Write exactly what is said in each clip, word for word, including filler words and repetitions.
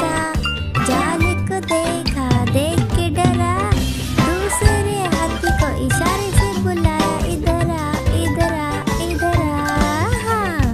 फंसा, जाल को देखा, देख के डरा, दूसरे हाथी को इशारे से बुलाया, इधर आ, इधर आ, इधर आ। हाँ।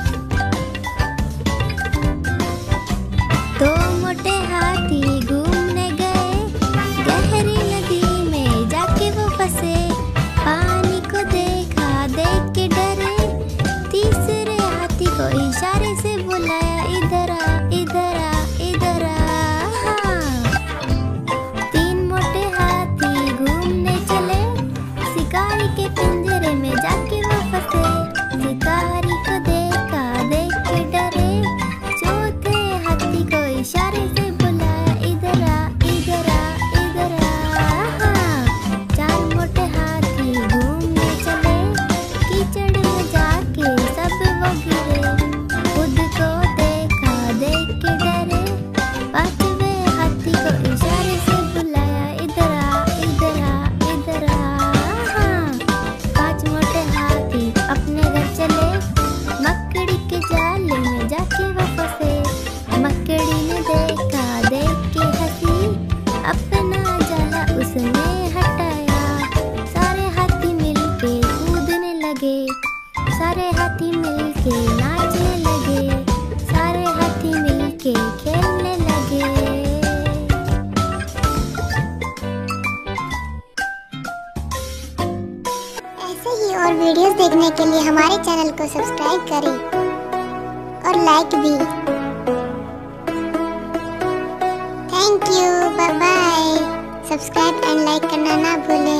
दो मोटे हाथी घूमने गए, गहरी नदी में जाके वो फंसे, पानी को देखा, देख के डरे, तीसरे हाथी को इशारे से बुलाया, इधर आ, इधर आ, इधर आ। हाँ। तीन मोटे हाथी घूमने चले, शिकारी के पिंजरे में जाके वो फंसे, शिकारी को देखा, देख के डरे, चौथे हाथी को इशारे से बुलाया, इधर आ, इधर आ, इधर आ। हाँ। चार मोटे हाथी घूमने चले, कीचड़ में जाके सब वो गिरे, खुद को देखा, देख के डरे, पांचवें हाथी को इशारे से बुलाया, इधर आ, इधर आ, इधर आ। हाँ। पांच मोटे हाथी अपने घर चले, मकड़ी के जाल में जाके वो फंसे, मकड़ी ने देखा, देख के हंसी, अपना जाला उसने हटाया, सारे हाथी मिलके कूदने लगे, सारे हाथी मिलके नाचने लगे, सारे हाथी मिलके खेलने लगे। ऐसे ही और वीडियोस देखने के लिए हमारे चैनल को सब्सक्राइब करें और लाइक भी। Thank you, bye bye. Subscribe and like करना ना भूलें।